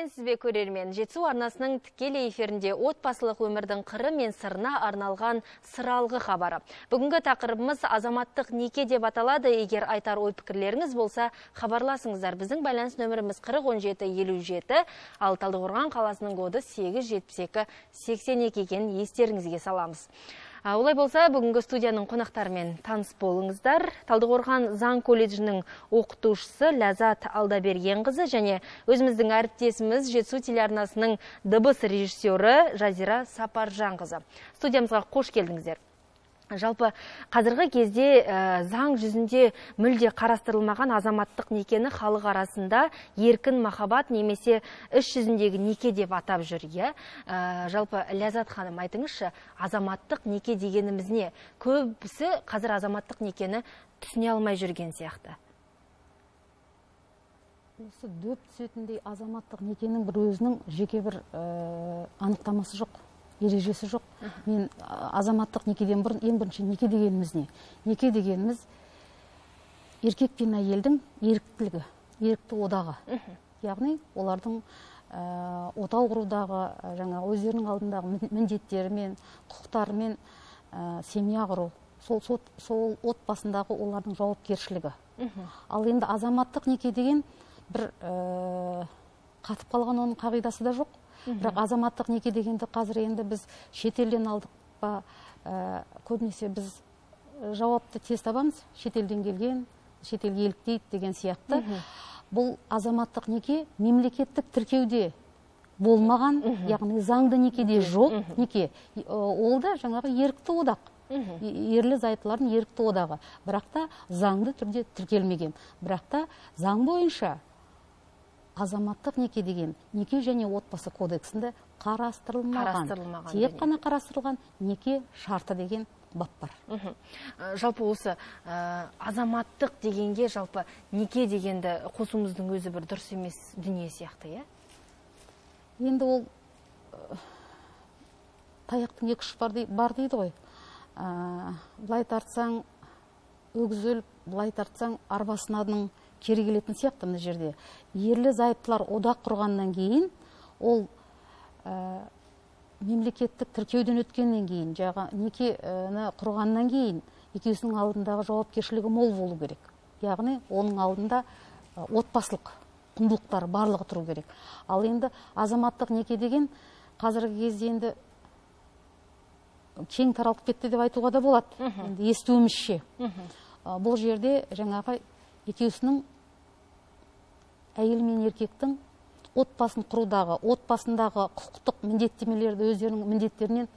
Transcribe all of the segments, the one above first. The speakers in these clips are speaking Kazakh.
Сәлеметсіз бе, көрермен? Жетісу арнасының тікелей эфирінде отбасылық өмірдің қыры мен сырына арналған сыралғы хабары. Бүгінгі тақырыбымыз азаматтық неке деп аталады. Егер айтар ой пікірлеріңіз болса, хабарласыңыздар. Біздің байланыс нөміріміз 401757, ал Талдықорған қаласының коды 87282 екенін естеріңізге саламыз. Олай болса, бүгінгі студияның қонақтарымен таныс болыңыздар. Талдықорған заң колледжінің оқытушысы Ләззат Алдабергенқызы және өзіміздің әріптесіміз Жетісу телеарнасының дыбыс режиссері Жазира Сапаржанқызы. Студиямызға қош келдіңіздер. Жалпы қазіргі кезде заң жүзінде мүлде қарастырылмаған азаматтық некені халық арасында еркін махаббат немесе іс жүзіндегі неке деп атап жүр. Жалпы Ләззат ханым, айтыңызшы, азаматтық неке дегеніміз не? Көбісі қазір азаматтық некені түсіне алмай жүрген сияқты. Осы дөп түсетіндей азаматтық некенің бір өзінің жеке бір анықтамасы жоқ. Ережесі жоқ. Мен азаматтық некеден бұрын ең бірінші неке дегеніміз не? Неке дегеніміз еркек пен әйелдің еріктілігі, ерікті одағы. Яғни олардың отау құрудағы, жаңа өздерінің алдындағы міндеттерімен, құқықтарымен семья құру, сол отбасындағы олардың жауапкершілігі. Ал енді азаматтық неке деген бір қатып қалған оның қағидасы да жоқ. Бірақ азаматтық неке дегенді қазір енді біз шетелден алдық па, көбінесе біз жауапты тез табамыз, шетелден келген, шетелге еліктейді деген сияқты. Бұл азаматтық неке мемлекеттік тіркеуде болмаған, яғни заңды некеде жоқ неке. Ол да жаңағы ерікті одақ. Ерлі зайыптылардың ерікті одағы. Бірақ та заңды түрде тіркелмеген. Бірақ та заң бойынша азаматтық неке деген неке және отбасы кодексінде қарастырылмаған. Тек қана қарастырылған неке шарты деген бап бар. Жалпы осы азаматтық дегенге жалпы неке дегенді қосуымыздың өзі бір дұрыс емес дүние сияқты, Енді ол таяқтың екі ұшы бар дейді ғой. Былай тартсаң өгіз өліп, былай тартсаң арбасынаның кері келетін сияқты мына жерде. Ерлі зайыптылар одақ құрғаннан кейін, ол мемлекеттік тіркеуден өткеннен кейін, некені құрғаннан кейін, екеуісінің алдындағы жауапкершілігі мол болу керек. Яғни, оның алдында отбасылық құндылықтар барлығы тұру керек. Ал енді азаматтық неке деген қазіргі кезде енді кең таралып кетті деп айтуға да болады. Енді естуімізше. Бұл жерде жаңағы екеуісінің әйел мен еркектің отбасын құрудағы, отбасындағы құқықтық міндеттемелерді өздерінің міндеттерінен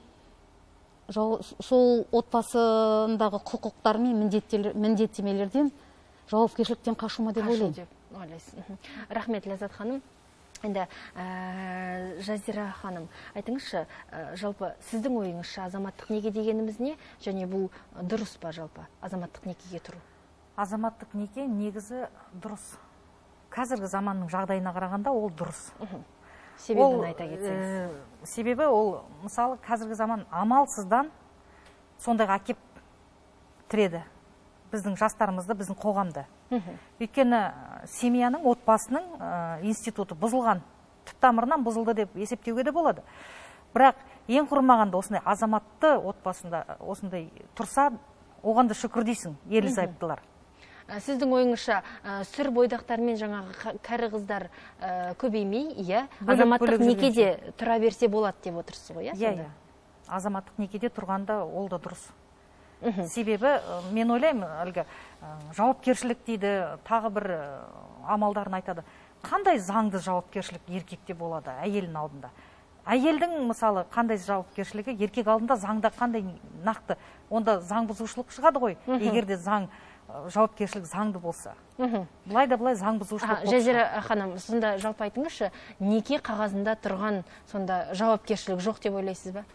сол отбасындағы құқықтар мен міндеттемелерден жауапкершіліктен қашума деп ойлаймын. Рахмет, Ләззат ханым. Енді Жазира ханым, айтыңызшы, жалпы сіздің ойыңызша азаматтық неке дегеніміз не? Және бұл дұрыс па жалпы азаматтық некеге тұру? Азаматтық неке негізі дұрыс. Қазіргі заманның жағдайына қарағанда ол дұрыс. Себебін айта кетсеңіз. Себебі ол, мысалы, қазіргі заман амалсыздан сондайға әкеп тіреді. Біздің жастарымызды, біздің қоғамды. Өйткені семьяның, отбасының институты бұзылған. Түп тамырынан бұзылды деп есептеуге де болады. Бірақ ең құрмағанда осындай азаматты отбасында осындай тұрса, оған да шүкір дейсің, ерлі зайыптылар. Сіздің ойыңызша сүр бойдақтармен жаңағы кәрі қыздар көбеймей, азаматтық некеде тұра берсе болады деп отырсыз ғой, иә? Азаматтық некеде тұрғанда ол да дұрыс. Себебі мен ойлаймын, әлгі жауапкершілік дейді, тағы бір амалдарын айтады. Қандай заңды жауапкершілік еркекте болады әйелдің алдында? Әйелдің, мысалы, қандай жауапкершілігі еркек алдында заңда қандай нақты? Онда заң бұзушылық шығады ғой, егер де жауапкершілік заңды болса. Бұлай да бұлай заң бұзушылық. Жазира ханым, сонда жалпы айтыңызшы, неке қағазында тұрған сонда жауапкершілік жоқ деп ойлайсыз ба?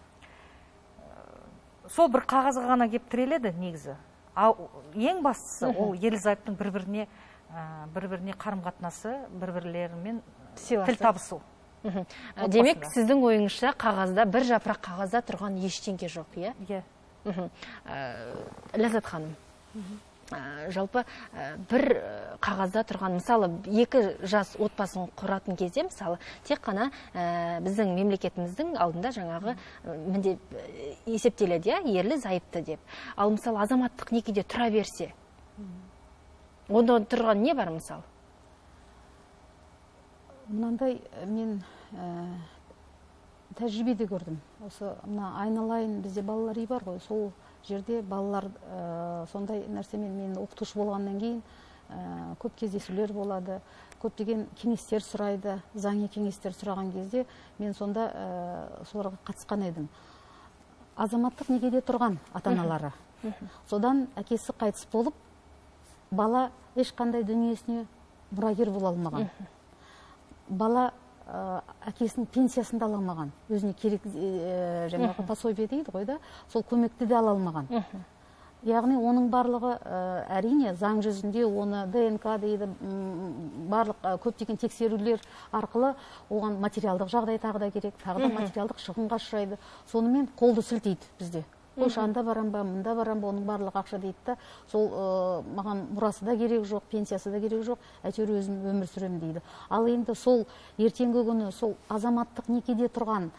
Сол бір қағазға ғана кеп тіреледі негізі. Ең бастысы ол ерлі зайыптың бір-біріне қарым-қатынасы, бір-бірлерімен тіл табысу. Демек, сіздің ойыңызша қағазда, бір жапырақ қағазда тұрған ештеңке жоқ, иә? Иә. Ләззат ханым, жалпы бір қағазда тұрған, мысалы, екі жас отбасын құратын кезде, мысалы, тек қана біздің мемлекетіміздің алдында жаңағы есептеледі, ерлі зайыпты деп. Ал мысалы, азаматтық некеде тұра берсе, онда тұрған не бар мысалы? Мынандай мен тәжірибеде көрдім. Осы айналайын, бізде балалар үйі бар ғой, сол жерде балалар сондай нәрсемен, мен оқытушы болғаннан кейін көп кездесулер болады, көптеген кеңестер сұрайды, заңи кеңестер сұраған кезде мен сонда соларға қатысқан едім. Азаматтық некеде тұрған ата-аналары. Содан әкесі қайтыс болып, бала ешқандай дүниесіне мұрагер бола алмаған. Бала әкесінің пенсиясын да ала алмаған, өзіне керек жаңағы пособие дейді ғой да, сол көмекті де ала алмаған. Яғни оның барлығы әрине заң жүзінде оны ДНК дейді, барлық көптеген тексерулер арқылы оған материалдық жағдай тағы да керек, тағы да материалдық шығынға ұшырайды. Сонымен қолды сілтейді бізде. Қойшы, анда барам ба, мұнда барам ба, оның барлық ақша дейді да, сол маған мұрасы да керек жоқ, пенсиясы да керек жоқ, әйтеуір өзім өмір сүремін дейді. Ал енді сол ертеңгі күні сол азаматтық некеде тұрған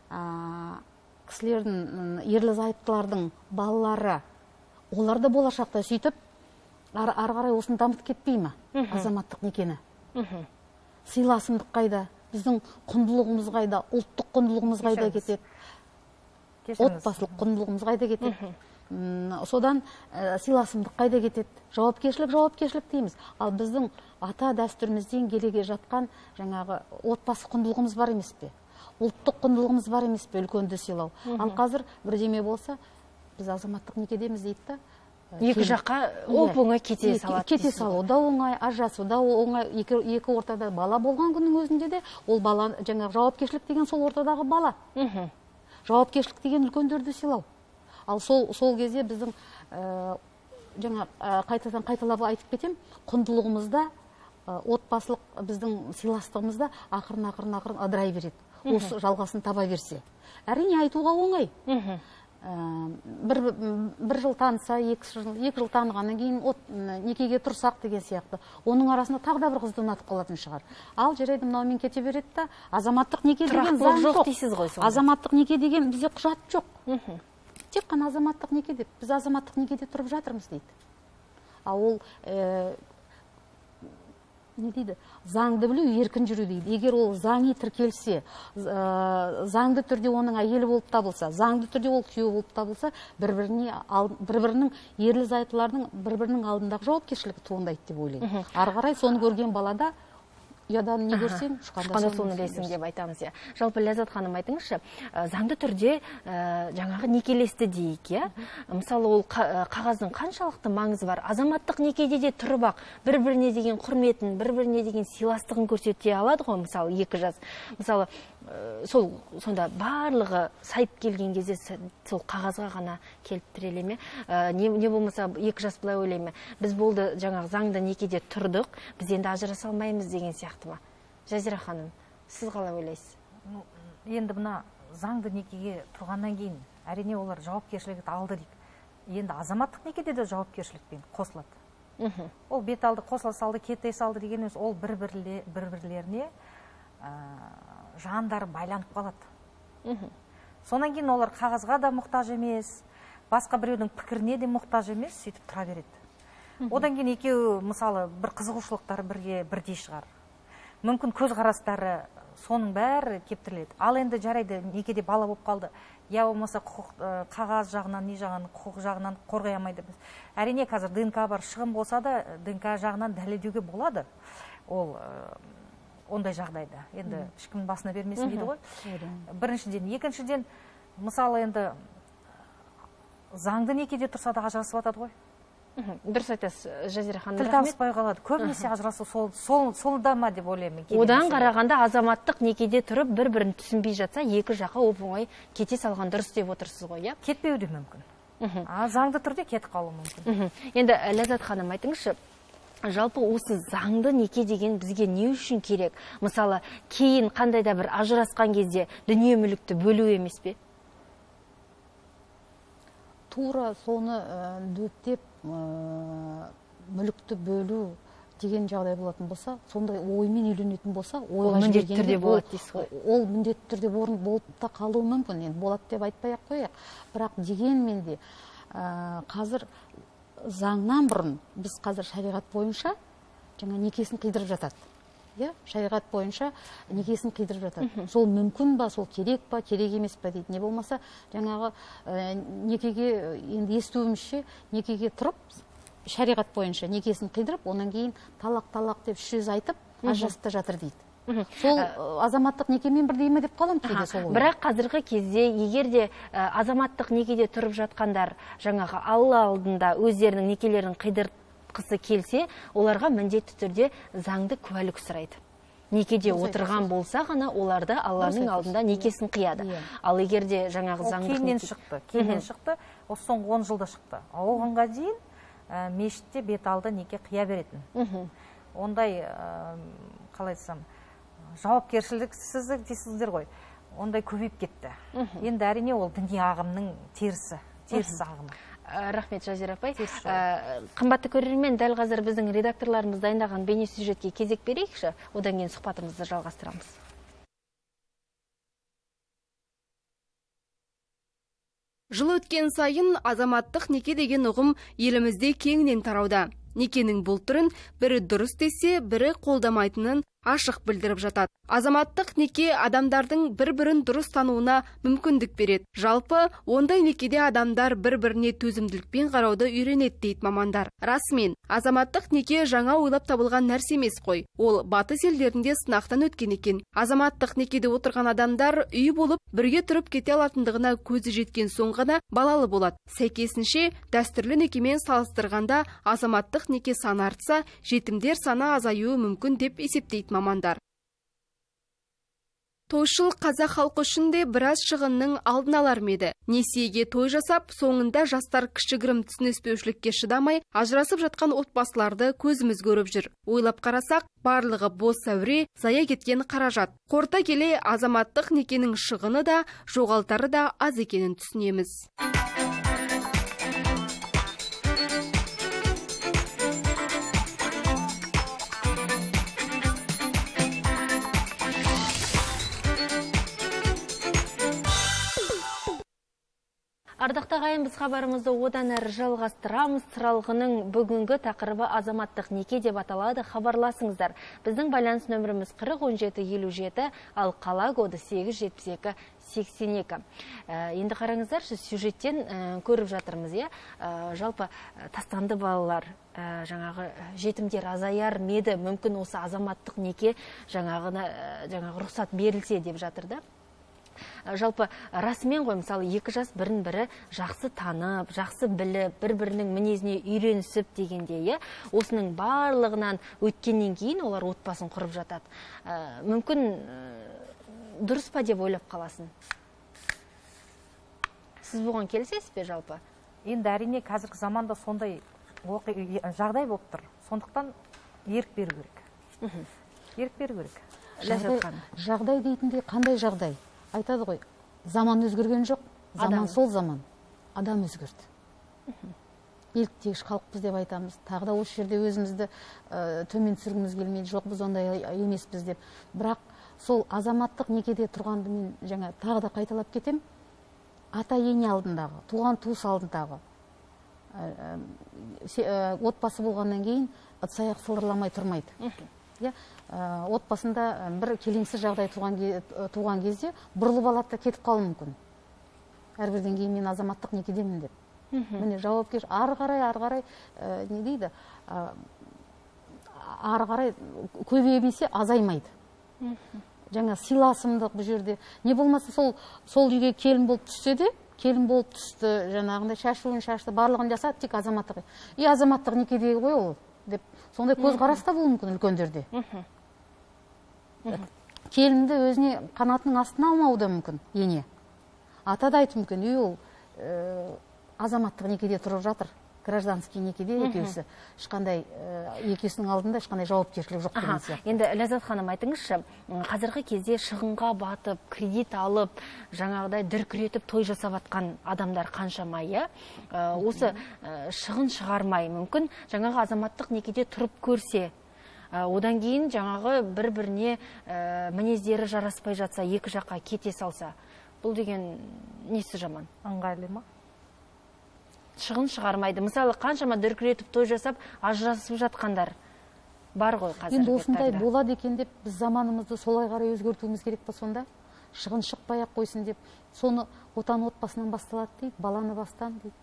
кісілердің, ерлі зайыптылардың балалары, олар да болашақта сөйтіп, ары қарай осыны дамытып кетпей ме, азаматтық некені? Сыйласымдық қайда, біздің құндылығымыз қайда, ұлттық құндылығымыз қайда кетеді? Отбасылық құндылығымыз қайда кетеді? Содан сыйласымдық қайда кетеді? Жауапкершілік дейміз. Ал біздің ата дәстүрімізден келеге жатқан жаңағы отбасы құндылығымыз бар емес пе? Ұлттық құндылығымыз бар емес пе? Үлкенді сыйлау. Ал қазір бірдеме болса, біз азаматтық некедеміз дейді да. Екі жаққа оп-оңай кете салады. Кете салу да оңай, ажырасу да оңай, екі ортада бала болған күннің өзінде де, ол бала жаңағы жауапкершілік деген сол ортадағы бала. Жауапкершілік деген үлкендерді сыйлау. Ал сол кезде біздің жаңа қайталап айтып кетем, құндылығымызда, отбасылық біздің сыйластығымызда ақырын ыдырай береді. Осы жалғасын таба берсе. Әрине айтуға оңай. Бір жыл таныса, екі жыл танығаннан кейін некеге тұрсақ деген сияқты. Оның арасында тағы да бір қызды ұнатып қалатын шығар. Ал жарайды, мынаумен кете береді да, азаматтық неке деген заң жоқ. Азаматтық неке деген бізде құжат жоқ. Тек қана азаматтық неке деп, біз азаматтық некеде тұрып жатырмыз дейді. Ал ол не дейді? Заңды білу, еркін жүру дейді. Егер ол заңи тіркелсе, заңды түрде оның әйелі болып табылса, заңды түрде ол күйеуі болып табылса, бір-бірінің ерлі зайыптылардың бір-бірінің алдындағы жауапкершілігі туындайды деп ойлаймын. Ары қарай соны көрген балада ұядан не көрсең, ұшқанда соны ілесің деп айтамыз. Жалпы Ләззат ханым, айтыңызшы, заңды түрде жаңағы некелесті дейік, мысалы, ол қағаздың қаншалықты маңызы бар? Азаматтық некеде де тұрып ақ бір-біріне деген құрметін, бір-біріне деген сыйластығын көрсете алады ғой, мысалы, екі жас. Мысалы, сонда барлығы сайып келген кезде сол қағазға ғана келіп тіреле ме? Не болмаса екі жас былай ойлай ме? Біз болды жаңағы заңды некеде тұрдық, біз енді ажыраса алмаймыз деген сияқты ма? Жазира ханым, сіз қалай ойлайсыз? Енді мына заңды некеге тұрғаннан кейін, әрине олар жауапкершілікті алды дейік. Енді азаматтық некеде де жауапкершілікпен қосылады. Ол бет алды, қосыла салды, кете салды дегеніміз, ол бір-бірлеріне жандары байланып қалады. Сонан кейін олар қағазға да мұқтаж емес, басқа біреудің пікіріне де мұқтаж емес, сөйтіп тұра береді. Одан кейін екеуі, мысалы, бір қызығушылықтары бірдей шығар. Мүмкін көзқарастары соның бәрі кептіріледі. Ал енді жарайды, некеде бала болып қалды. Я болмаса қағаз жағынан, не жағынан, құқық жағынан қорғай алмайды. Әрине қазір ДНК бар, шығын болса да, ДНК жағынан дәлелдеуге болады. Ол ондай жағдайда. Енді ешкімнің басына бермесін дейді ғой. Біріншіден, екіншіден, мысалы енді заңды некеде тұрса да ажырасып жатады ғой. Дұрыс айтасыз, Жазира ханым. Тіл табыспай қалады. Көбінесе ажырасу сол да ма деп ойлаймын. Одан қарағанда азаматтық некеде тұрып бір-бірін түсінбей жатса, екі жаққа оп-оңай кете салған дұрыс деп отырсыз ғой, иә? Кетпеуі де мүмкін. Заңды түрде кетіп қалуы мүмкін. Енді Ләззат ханым, айтыңызшы, жалпы осы заңды неке деген бізге не үшін керек? Мысалы, кейін қандай да бір ажырасқан кезде дүние мүлікті бөлу емес пе? тура соны дөптеп мүлікті бөлу деген жағдай болатын болса, сондай оймен үйленетін болса, ойға міндетті түрде болады дейсіз ғой. Ол міндетті түрде болып та қалуы мүмкін. Енді болады деп айтпай-ақ қояйық. Бірақ дегенмен де қазір заңнан бұрын біз қазір шариғат бойынша жаңа некесін қидырып жатады. Шариғат бойынша некесін қидырып жатады. Сол мүмкін ба, сол керек па, керек емес па дейді. Не болмаса, жаңағы некеге, енді естуімізше, некеге тұрып, шариғат бойынша некесін қидырып, онан кейін талақ деп сөз айтып, ажырасып та жатыр дейді. Сол азаматтық некемен бірдей ме деп қалам кейде сол. Бірақ қазіргі кезде егерде азаматтық некеде тұрып жатқандар жаңағы Алла алдында өздерінің некелерін қидыртқысы келсе, оларға міндетті түрде заңды куәлік сұрайды. Некеде отырған болса ғана оларды Алланың алдында некесін қияды. Ал егерде жаңағы заңдық кейіннен шықты, осы соңғы 10 жылда шықты. Оғанға дейін мешітте бет алды неке қия беретін. Ондай, қалай айтсам, жауапкершіліксіздік дейсіздер ғой, ондай көбейіп кетті. Енді әрине ол діни ағымның теріс ағымы. Рахмет, Жазира апай. Қымбатты көрермен, дәл қазір біздің редакторларымыз дайындаған бейне сюжетке кезек берейікші, одан кейін сұхбатымызды жалғастырамыз. Жыл өткен сайын азаматтық неке деген ұғым елімізде кеңінен тарауда. Некенің бұл түрін бірі дұрыс десе, бірі қолдамайтынын ашық білдіріп жатады. Азаматтық неке адамдардың бір-бірін дұрыс тануына мүмкіндік береді. Жалпы, ондай некеде адамдар бір-біріне төзімділікпен қарауды үйренеді дейді мамандар. Расымен, азаматтық неке жаңа ойлап табылған нәрсе емес қой. Ол батыс елдерінде сынақтан өткен екен. Азаматтық некеде отырған адамдар үй болып, бірге тұрып кете алатындығына көзі жеткен соң ғана балалы болады. Сәйкесінше, дәстүрлі некемен салыстырғанда азаматтық неке саны артса, жетімдер саны азаюы мүмкін деп есептейді мамандар. Тойшыл қазақ халқы үшін де біраз шығынның алдын алар еді. Несиеге той жасап, соңында жастар кішігірім түсініспеушілікке шыдамай, ажырасып жатқан отбасыларды көзіміз көріп жүр. Ойлап қарасақ, барлығы бос сәуре, зая кеткен қаражат. Қорыта келе азаматтық некенің шығыны да, жоғалтары да аз екенін түсінеміз. Ардақты ағайын, біз хабарымызды одан әрі жалғастырамыз. Сыралғының бүгінгі тақырыбы азаматтық неке деп аталады. Хабарласыңыздар. Біздің байланыс нөміріміз 40-17-57, ал қала коды 872-82. Енді қараңыздар, сюжеттен көріп жатырмыз. Жалпы тастанды балалар, жаңағы жетімдер азаяр меді, мүмкін осы азаматтық неке жаңағы рұқсат берілсе деп жатырды. Жалпы расымен ғой, мысалы, екі жас бірін-бірі жақсы танып, жақсы біліп, бір-бірінің мінезіне үйренісіп дегенде, осының барлығынан өткеннен кейін олар отбасын құрып жатады. Мүмкін дұрыс па деп ойлап қаласын. Сіз бұған келісесіз бе жалпы? Енді әрине қазіргі заманда сондай жағдай болып тұр. Сондықтан ерік беру керек. Ерік беру керек. Жағдай дейтіндей қандай жағдай? Айтады ғой, заман өзгерген жоқ, заман сол заман, адам өзгерді. Еліктегіш халықпыз деп айтамыз. Тағы да осы жерде өзімізді төмен түсіргіміз келмейді, жоқ біз ондай емеспіз деп. Бірақ сол азаматтық некеде тұрғанды мен жаңа тағы да қайталап кетем. Ата ене алдындағы, туған туыс алдындағы отбасы болғаннан кейін ыдыс-аяқ сылдырламай тұрмайды. Отбасында бір келеңсіз жағдай туған кезде бұрылып алады да кетіп қалуы мүмкін. Әрбірден кейін мен азаматтық некедемін деп. Міне жауапкершілік ары қарай не дейді? Ары қарай көбеймесе азаймайды. Жаңа сыйласымдық бұл жерде. Не болмаса сол үйге келін болып түссе де, келін болып түсті, жаңағындай шашуын шашты, барлығын жасады, тек азаматтық. Азаматтық некедегі ғой ол деп. Сондай көзқараста болуы мүмкін үлкендерде. Келінді өзіне қанатының астына алмауы да мүмкін, ене. Ата да айту мүмкін, ол азаматтық некеде тұрып жатыр. гражданский некеде екеусі ешқандай екеусінің алдында ешқандай жауапкершілік жоқ деген сияқты. Енді Ләззат ханым, айтыңызшы, қазіргі кезде шығынға батып, кредит алып, жаңағыдай дүркіретіп той жасап атқан адамдар қаншама, иә? Осы шығын шығармай мүмкін жаңағы азаматтық некеде тұрып көрсе, одан кейін жаңағы бір-біріне мінездері жараспай жатса, екі жаққа кете салса, бұл деген несі жаман? Ыңғайлы ма? Шығын шығармайды. Мысалы, қаншама дүркіретіп той жасап, ажырасып жатқандар бар ғой қазіргі енді осындай болады екен деп, біз заманымызды солай қарай өзгертуіміз керек па сонда? Шығын шықпай ақ қойсын деп, соны отбасынан басталады дейді, баланы бастан дейді.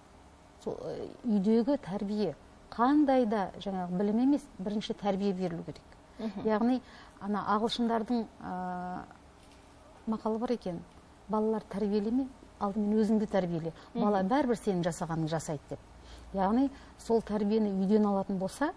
Үйдегі тәрбие қандай да жаңағы білім емес, бірінші тәрбие берілу керек. Яғни, ана ағылшындардың мақалы бар екен, балалар тәрбиелеме, алдымен өзіңді тәрбиеле. Бала бәрібір сенің жасағаның жасайды деп. Яғни, сол тәрбиені үйден алатын болса,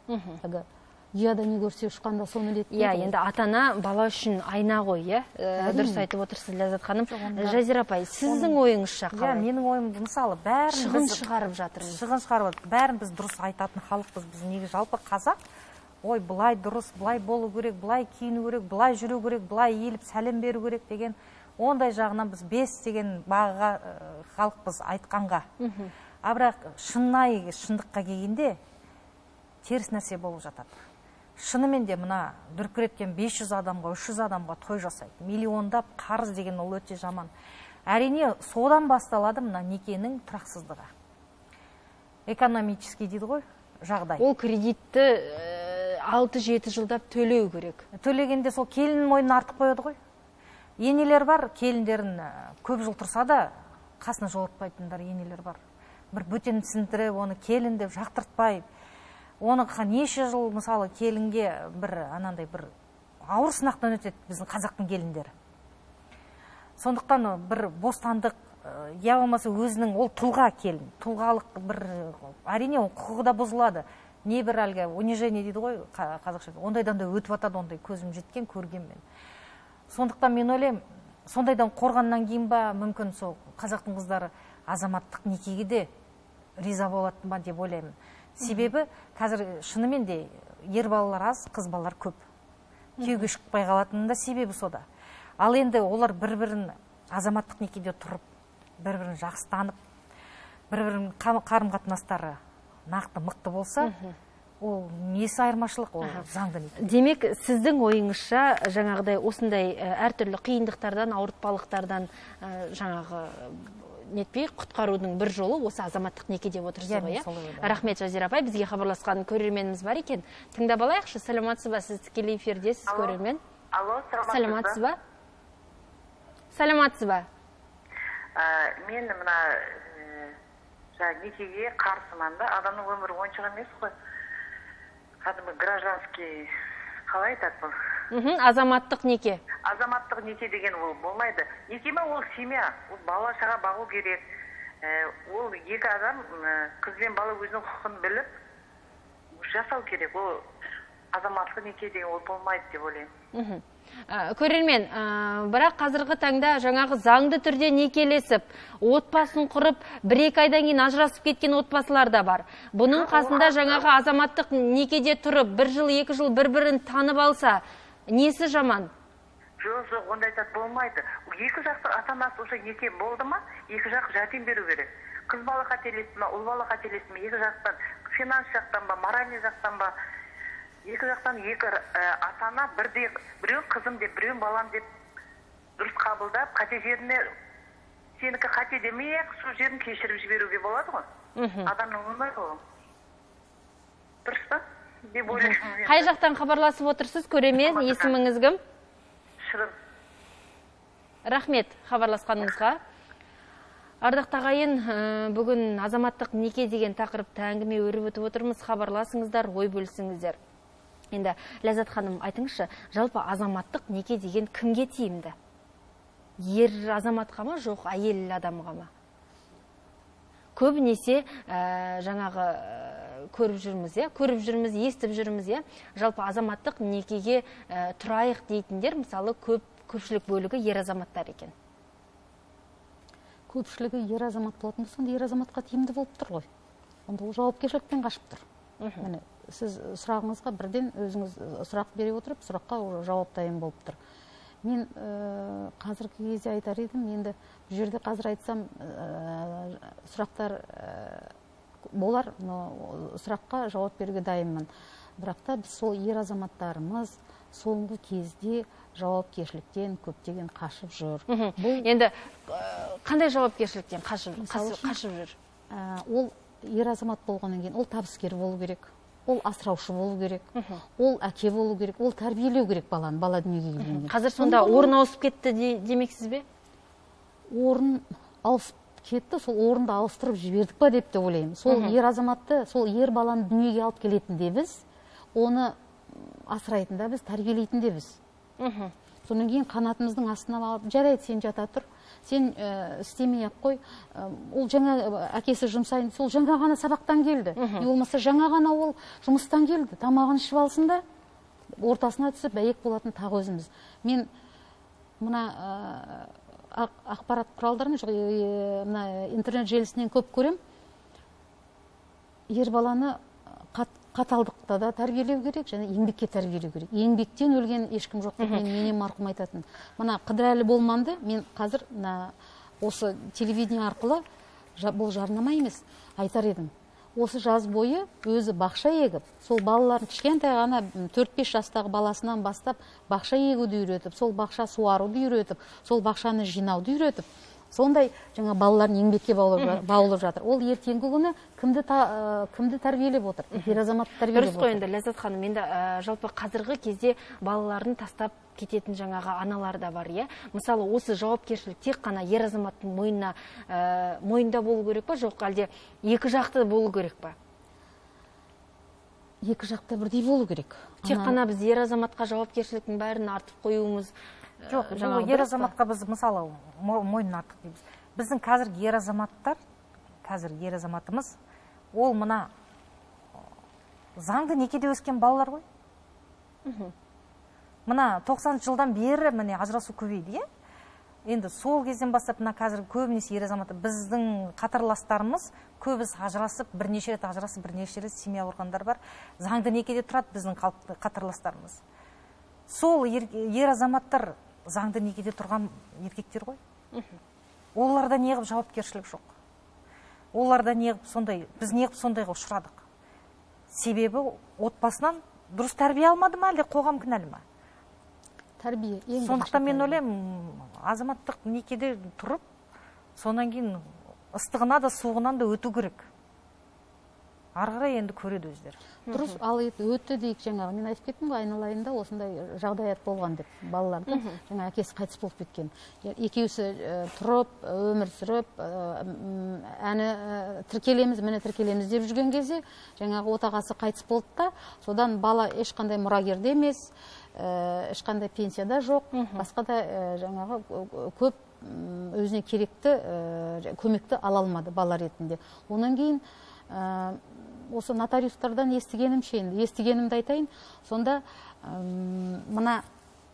ұяда не көрсе ұшқанда соны іледі. Иә, енді ата-ана бала үшін айна ғой, иә? Дұрыс айтып отырсыз, Ләззат ханым. Жазира апай, сіздің ойыңызша қалай? Менің ойым, мысалы, бәрін шығын шығарып жатырмыз. Шығын шығарып, бәрін біз дұрыс айтатын халықпыз. Біз неге жалпы қазақ, ой, былай дұрыс, былай болу керек, былай киіну керек, былай жүру керек, былай иіліп сәлем беру керек деген ондай жағынан біз 5 деген бағыға халықпыз айтқанға. Бірақ шындыққа келгенде теріс нәрсе болып жатады. Шынымен де мына дүркіреткен 500 адамға, 300 адамға той жасайды. Миллиондап қарыз деген ол өте жаман. Әрине, содан басталады мына некенің тұрақсыздығы. Экономический дейді ғой, жағдай. Ол кредитті 6-7 жылдап төлеу керек. Төлегенде сол келіннің мойнына артып қояды ғой. Енелер бар, келіндерін көп жыл тұрса да қасына жолатпайтындар енелер бар. Бір бөтен сіндіріп, оны келін деп жақтыртпай, оны неше жыл мысалы келінге бір анандай бір ауыр сынақтан өтеді біздің қазақтың келіндері. Сондықтан бір бостандық, я болмаса өзінің ол тұлға келін, тұлғалық бір әрине құқығы да бұзылады. Не бір әлгі унижение дейді ғой қазақша, ондайдан да өтіп атады, ондай көзім жеткен, көргенмен. Сондықтан мен ойлаймын, сондайдан қорғаннан кейін ба, мүмкін сол қазақтың қыздары азаматтық некеге де риза болатын ба деп ойлаймын. Себебі қазір шынымен де ер балалар аз, қыз балалар көп. Күйеуге шықпай қалатынның да себебі сода. Ал енді олар бір-бірін азаматтық некеде тұрып, бір-бірін жақсы танып, бір-бірін қарым-қатынастары нақты мықты болса, ол несі айырмашылық, ол заңды неке. Демек, сіздің ойыңызша жаңағыдай осындай әртүрлі қиындықтардан, ауыртпалықтардан жаңағы нетпей құтқарудың бір жолы осы азаматтық неке деп отырсыз ғой, иә? Рахмет, Жазира апай, бізге хабарласқан көрерменіміз бар екен. Тыңдап алайықшы, саламатсыз ба? Сіз тікелей эфирдесіз, көрермен. Алло, саламатсыз ба? Саламатсыз ба? Мен мына некеге қарсыман да, адамның өмірі ойыншық емес қой. Кәдімгі гражданский, қалай айтады бұл? Азаматтық неке. Азаматтық неке деген ол болмайды. Некеме ол семья, ол бала шаға бағу керек. Ол екі адам, қыз бен бала өзінің құқығын біліп жасау керек. Ол азаматтық неке деген ол болмайды деп ойлаймын. Көрермен, бірақ қазіргі таңда жаңағы заңды түрде некелесіп, отбасын құрып, 1-2 айдан кейін ажырасып кеткен отбасылар да бар. Бұның қасында жаңағы азаматтық некеде тұрып, 1 жыл, 2 жыл бір-бірін танып алса, несі жаман? Жоқ, ондай айтады болмайды. Екі жақтың ата-анасы уже неке болды ма, екі жақ жәрдем беру керек. Қыз бала қателесті ме, ұл бала қателесті ме, екі жақтан, финанс жақтан ба, моральный жақтан ба, екі жақтан екі ата-ана біреуін қызым деп, біреуін балам деп дұрыс қабылдап, қате жеріне сенікі қате демей-ақ, сол жерін кешіріп жіберуге болады ғой. Адамның өмірі ғой. Дұрыс па? Деп ойлаймын. Қай жақтан хабарласып отырсыз, көрермен, есіміңіз кім? Шырын. Рахмет хабарласқаныңызға. Ардақты ағайын, бүгін азаматтық неке деген тақырыпта әңгіме өріп өтіп отырмыз. Хабарласыңыздар, ой бөлісіңіздер. Енді Ләззат ханым, айтыңызшы, жалпы азаматтық неке деген кімге тиімді? Ер азаматқа ма, жоқ әйел адамға ма? Көбінесе жаңағы көріп жүрміз, естіп жүрміз, жалпы азаматтық некеге тұрайық дейтіндер, мысалы, көпшілік бөлігі ер азаматтар екен. Көпшілігі ер азамат болатын болса, ер азаматқа тиімді болып тұр ғой. онда ол жауапкершіліктен қашып тұр. Міне, сіз сұрағыңызға бірден өзіңіз сұрақ бере отырып, сұраққа жауап дайын болып тұр. Мен қазіргі кезде айтар едім, енді бұл жерде қазір айтсам сұрақтар болар, но сұраққа жауап беруге дайынмын. Бірақ та біз сол ер азаматтарымыз соңғы кезде жауапкершіліктен көптеген қашып жүр. Енді қандай жауапкершіліктен қашып жүр? Ол ер азамат болғаннан кейін ол табыскер болу керек, ол асыраушы болу керек, ол әке болу керек, ол тәрбиелеу керек баланы, бала дүниеге келгенде. Қазір сонда орын ауысып кетті демексіз бе? Орын ауысып кетті, сол орынды ауыстырып жібердік па деп те ойлаймын. Сол ер азаматты, сол ер баланы дүниеге алып келетінде біз, оны асырайтында біз, тәрбиелейтінде біз. Содан кейін қанатымыздың астына алып, жарайды, сен жата тұр, сен істемей ақ қой, ол жаңа әкесі жұмсайын, сол жаңа ғана сабақтан келді. Не болмаса жаңа ғана ол жұмыстан келді, тамағын ішіп алсын да, ортасына түсіп бәйек болатын тағы өзіміз. Мен мына ақпарат құралдарын, интернет желісінен көп көрем. Ер баланы қаталдықта да тәрбиелеу керек, және еңбекке тәрбиелеу керек. Еңбектен өлген ешкім жоқ деп мен енем марқұм айтатын. Мына Қыдырәлі Болманды мен қазір осы телевидение арқылы, бұл жарнама емес, айтар едім. Осы жаз бойы өзі бақша егіп, сол балаларын кішкентай ғана 4-5 жастағы баласынан бастап бақша егуді үйретіп, сол бақша суаруды үйретіп, сол бақшаны жинауды үйретіп, сондай жаңа балаларын еңбекке баулып жатыр. Ол ертеңгі күні кімді тәрбиелеп отыр? Ер азаматты тәрбиелеп отыр. Дұрыс қой, енді Ләззат ханым, енді жалпы қазіргі кезде балаларын тастап кететін жаңағы аналар да бар, иә? Мысалы, осы жауапкершілік тек қана ер азаматтың мойнында болу керек па, жоқ әлде екі жақты болу керек па? Екі жақты бірдей болу керек. Тек қана біз ер азаматқа жауапкершіліктің бәрін артып қоюымыз жоқ, ер азаматқа біз мысалы мойнын артық дейміз. Біздің қазіргі ер азаматтар, қазіргі ер азаматымыз, ол мына заңды некеде өскен балалар ғой. Мына 90 жылдан бері міне ажырасу көбейді, е? Енді сол кезден бастап мына қазір көбінесе ер азаматы, біздің қатарластарымыз көбісі ажырасып, бірнеше рет ажырасып, бірнеше рет семья құрғандар бар. Заңды некеде тұрады біздің қатарластарымыз. Сол ер азаматтар заңды некеде тұрған еркектер ғой. Оларда неғып жауапкершілік жоқ. Оларда неғып сондай, біз неғып сондайға ұшырадық. Себебі отбасынан дұрыс тәрбие алмады ма, әлде қоғам кінәлі ма? Тәрбие. Сондықтан мен ойлаймын, азаматтық некеде тұрып, сонан кейін ыстығына да суығынан да өту керек. Арғырай енді көреді өздері. Дұрыс, ал өтті дейік жаңағы. Мен айтып кеттім ғой, айналайында осындай жағдаят болған деп, балаларды. Жаңа әкесі қайтыс болып кеткен. Екеусі тұрып, өмір сүріп, әні тіркелеміз деп жүрген кезде, жаңағы отағасы қайтыс болды да, содан бала ешқандай мұрагерде емес, ешқандай пенсияда жоқ, басқа да жаңағы көп өзіне керекті көмекті ала алмады бала ретінде. Онан кейін осы нотариустардан естігенімді айтайын, сонда мына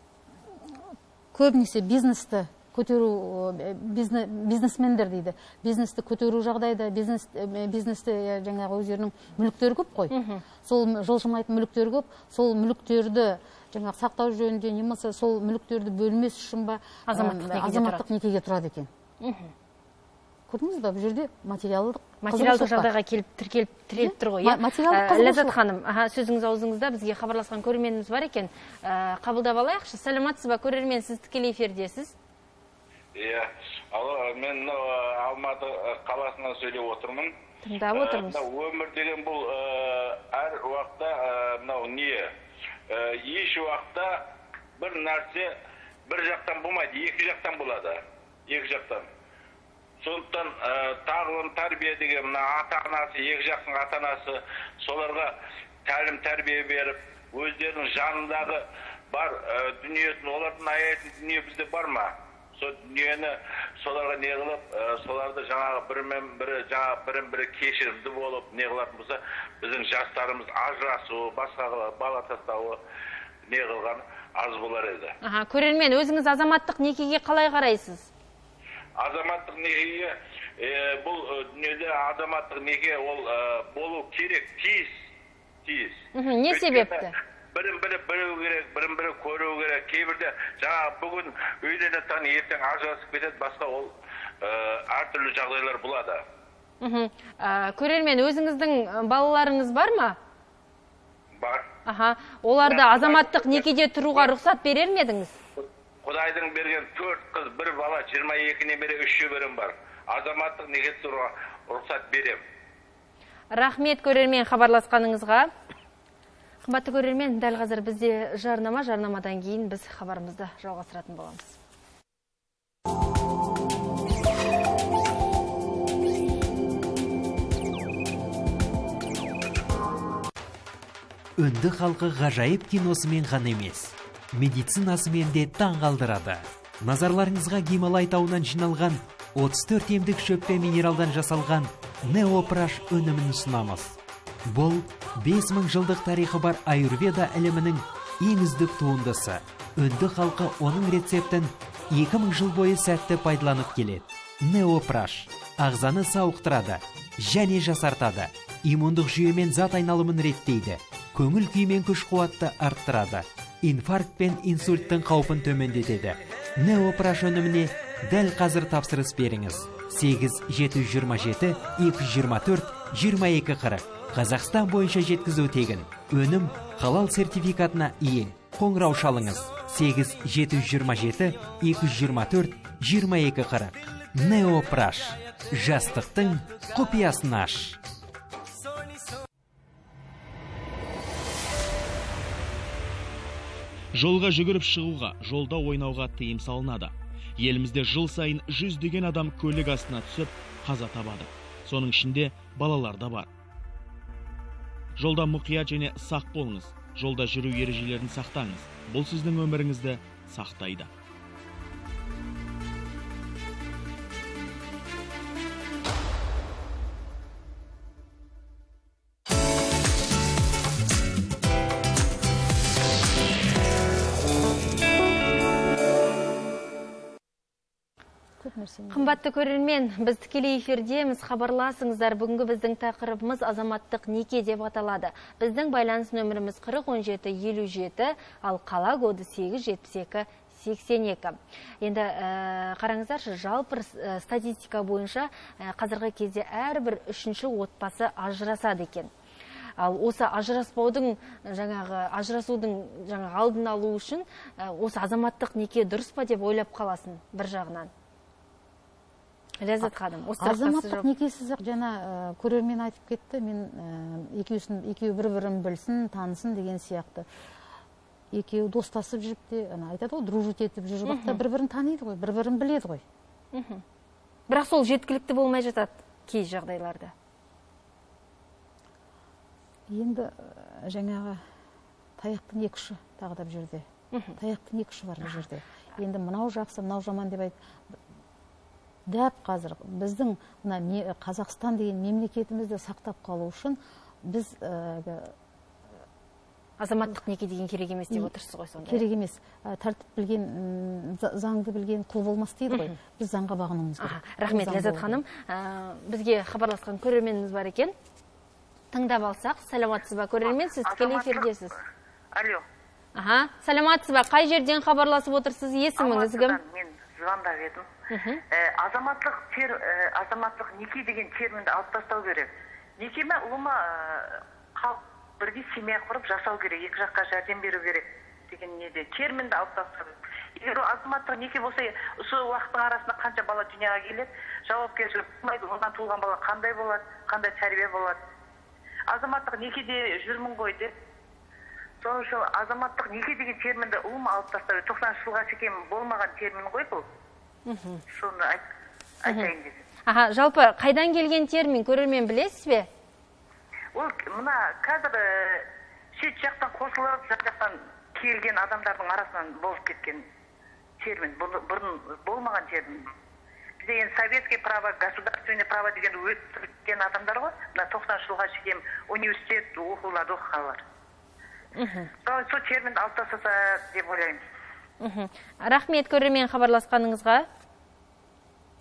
көбінесе бизнесті көтеру, бизнесмендер дейді, бизнесті көтеру жағдайда, бизнесті жаңағы өздерінің мүліктері көп қой, сол жылжымайтын мүліктері көп, сол мүліктерді жаңағы сақтау жөнінде немесе сол мүліктерді бөлмес үшін ба азаматтық некеге тұрады екен. Көрдіңіз ба, бұл жерде материалдық жағдайға келіп тіреліп тұр ғой. Ләззат ханым, сөзіңіз аузыңызда, бізге хабарласқан көрерменіміз бар екен. Қабылдап алайықшы. Сәлеметсіз ба, көрермен, сіз тікелей эфирдесіз. Иә, мен Алматы қаласынан сөйлеп отырмын. Тыңдап отырмыз. Өмір деген бұл әр уақытта мынау не? Еш уақытта бір нәрсе бір жақтан болмайды, екі жақтан болады. Екі жақтан. Сондықтан тағылым тәрбие деген мына ата-анасы, екі жақтың ата-анасы соларға тәрбие беріп, өздерінің жанындағы бар дүниесін, олардың аяйтын дүние бізде бар ма? Сол дүниені соларға не қылып, соларды жаңағы бірін-бірі кешірімді болып, не қылатын болса, біздің жастарымыз ажырасуы, басқа бала тастауы не қылған аз болар еді. Көрермен, өзіңіз азаматтық некеге қалай қарайсыз? Азаматтық некеге бұл дүниеде азаматтық неке ол болу керек, тиіс. Не себепті? Бірін-бірі білу керек, бірін-бірі көру керек. Кейбірде жаңа бүгін үйленетін ертең ажырасып кетеді, басқа ол әртүрлі жағдайлар болады. Көрермен, өзіңіздің балаларыңыз бар ма? Бар. Оларды азаматтық некеде тұруға рұқсат берер ме едіңіз? Құдайдың берген 4 қыз, 1 бала, 22 немере, 3 шөберім бар. Азаматтық некеде тұруға рұқсат берем. Рахмет көрермен хабарласқаныңызға. Қымбатты көрермен, дәл қазір бізде жарнамадан кейін біз хабарымызды жалғастыратын боламыз. Үнді халқы ғажайып киносымен ғана емес, медицинасымен де таң қалдырады. Назарларыңызға Гималай тауынан жиналған 34 емдік шөп пен минералдан жасалған Неопраш өнімін ұсынамыз. Бұл 5000 жылдық тарихы бар аюрведа ілімінің ең үздік туындысы. Үнді халқы оның рецептін 2000 жыл бойы сәтті пайдаланып келеді. Неопраш ағзаны сауықтырады және жасартады. Иммундық жүйемен зат айналымын реттейді. Көңіл күймен күш қуатты арттырады. Инфаркт пен инсульттің қаупін төмендетеді. Неопраш өніміне дәл қазір тапсырыс беріңіз. 8-727-224-2240. Қазақстан бойынша жеткізу тегін. Өнім халал сертификатына ие. Қоңырау шалыңыз. 8-727-224-2240. Неопраш. Жастықтың құпиясын аш. Жолға жүгіріп шығуға, жолда ойнауға тыйым салынады. Елімізде жыл сайын 100-деген адам көлік астына түсіп, қаза табады. Соның ішінде балалар да бар. Жолда мұқият және сақ болыңыз. Жолда жүру ережелерін сақтаңыз. Бұл сіздің өміріңізді сақтайды. Қымбатты көрермен, біз тікелей эфирдеміз, хабарласыңыздар. Бүгінгі біздің тақырыбымыз азаматтық неке деп аталады. Біздің байланыс нөміріміз 401757, ал қала коды 87282. Енді қараңыздаршы, жалпы статистика бойынша қазіргі кезде әрбір 3-ші отбасы ажырасады екен. Ал осы ажырасудың алдын алу үшін осы азаматтық неке дұрыс па деп ойлап қаласын бір жағынан. Ләззат ханым, азаматтық некесіз жаңа көрермен айтып кетті, мен екеуі бір-бірін білсін, танысын деген сияқты. Екеуі достасып жүріп те, айтады ғой, дружить етіп жүріп та бір-бірін таниды ғой, бір-бірін біледі ғой. Бірақ сол жеткілікті болмай жатады кей жағдайларда. Енді жаңағы таяқтың екі ұшы тағы да бұл жерде. Таяқтың екі ұшы бар бұл жерде. Енді мынау жақсы, мынау жаман деп айтып, дәп қазір біздің Қазақстан деген мемлекетімізді сақтап қалу үшін біз азаматтық неке деген керек емес деп отырсыз ғой сонда. Керек емес. Тәртіп білген, заңды білген құл болмас дейді ғой. Біз заңға бағынуымыз керек. Рахмет, Ләззат ханым. Бізге хабарласқан көрерменіміз бар екен. Тыңдап алсақ, саламатсыз ба көрермен, сіз тікелей эфирдесіз. Алло. Саламатсыз ба, қай жерден хабарласып отырсыз, есіміңіз кім? Мен звондап едім. Азаматтық неке деген терминді алып тастау керек. Неке ме, ұлыма бірге семья құрып жасау керек, екі жаққа жәрдем беру керек деген неде. Терминді алып тастау керек. Егер азаматтық неке болса, сол уақыттың арасында қанша бала дүнияға келеді, жауапкершілік болмайды, ондан туылған бала қандай болады, қандай тәрбие болады. Азаматтық некеде жүрмін ғой деп. Соның үшін азаматтық неке деген терминді ұлыма алып тастау. 90 жылға шекем болмаған термин ғой бұл. Соны айтайын дедім. Жалпы қайдан келген термин көрермен білесіз бе? Ол мына қазір шет жақтан қосылып, жақтан келген адамдардың арасынан болып кеткен термин. Бұрын болмаған термин. Бізде енді советский право, государственное право деген өткен адамдар ғой. Мына 90 жылға шекем университет оқуларды оқығандар. Сол терминді алып тастаса деп ойлаймын. Рахмет көрермен хабарласқаныңызға.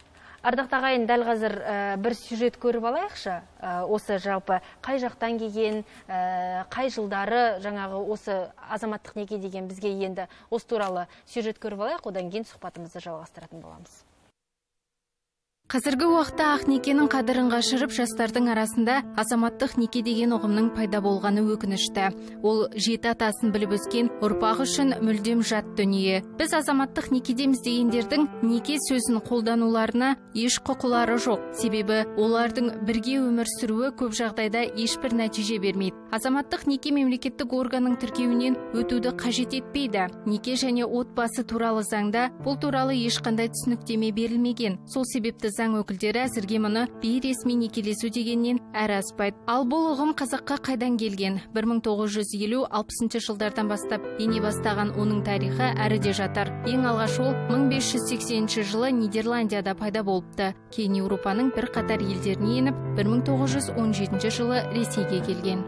Ардақ ағайын, дәл қазір бір сюжет көріп алайықшы. Осы жалпы қай жақтан келген, қай жылдары жаңағы осы азаматтық неке деген бізге енді осы туралы сюжет көріп алайық, одан кейін сұхбатымызды жалғастыратын боламыз. Қазіргі уақытта ақ некенің қадірін қашырып, жастардың арасында азаматтық неке деген ұғымның пайда болғаны өкінішті. Ол жеті атасын біліп өскен ұрпақ үшін мүлдем жат дүние. Біз азаматтық некедеміз дегендердің неке сөзін қолдануларына еш құқылары жоқ. Себебі олардың бірге өмір сүруі көп жағдайда ешбір нәтиже бермейді. Азаматтық неке мемлекеттік органның тіркеуінен өтуді қажет етпейді. Неке және отбасы туралы заңда бұл туралы ешқандай түсініктеме берілмеген. Сол себепті заң өкілдері әзірге мұны бейресми некелесу дегеннен әрі аспайды. Ал бұл ұғым қазаққа қайдан келген? 1950-60 жылдардан бастап ене бастаған оның тарихы әрі де жатар. Ең алғаш ол 1580 жылы Нидерландияда пайда болыпты. Кейін Еуропаның бір қатар елдеріне еніп, 1917 жылы Ресейге келген.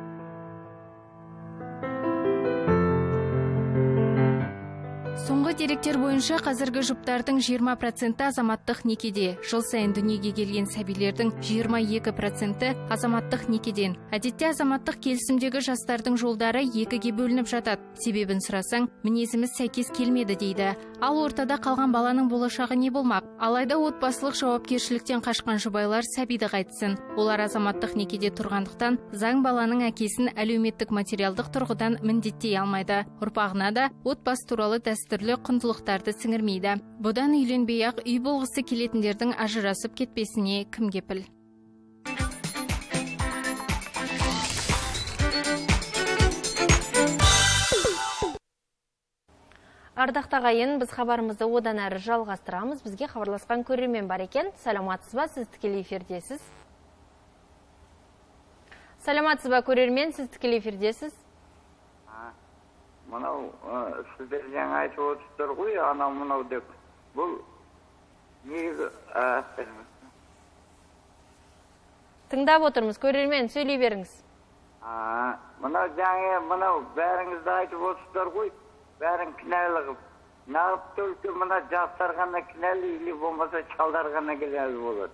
Соңғы деректер бойынша қазіргі жұптардың 20% азаматтық некеде, жыл сайын дүниеге келген сәбилердің 22% азаматтық некеден. Әдетте азаматтық келісімдегі жастардың жолдары екіге бөлініп жатады. Себебін сұрасаң, мінезіміз сәйкес келмеді дейді. Ал ортада қалған баланың болашағы не болмақ? Алайда отбасылық жауапкершіліктен қашқан жұбайлар сәбиді қайтсын. Олар азаматтық некеде тұрғандықтан, заң баланың әкесін әлеуметтік материалдық тұрғыдан міндеттей алмайды. Ұрпағына да отбасы туралы дәстүрлі құндылықтарды сіңірмейді. Бұдан үйленбей-ақ үй болғысы келетіндердің ажырасып кетпесіне кім кепіл? Ардақта ағайын, біз хабарымызды одан әрі жалғастырамыз. Бізге хабарласқан көрермен бар екен. Саламатсыз ба, сіз тікелей эфирдесіз. Саламатсыз ба, көрермен, сіз тікелей эфирдесіз. Мынау сіздер жаңа айтып отырсыздар ғой, анау мынау деп. Бұл негізі тыңдап отырмыз, көрермен, сөйлей беріңіз. Мынау жаңа мынау бәріңізді айтып отырсыздар ғой, бәрін кінәлі қылып. Нағып төлке мына жастар ғана кінәлі, или болмаса шалдар ғана кінәлі болады.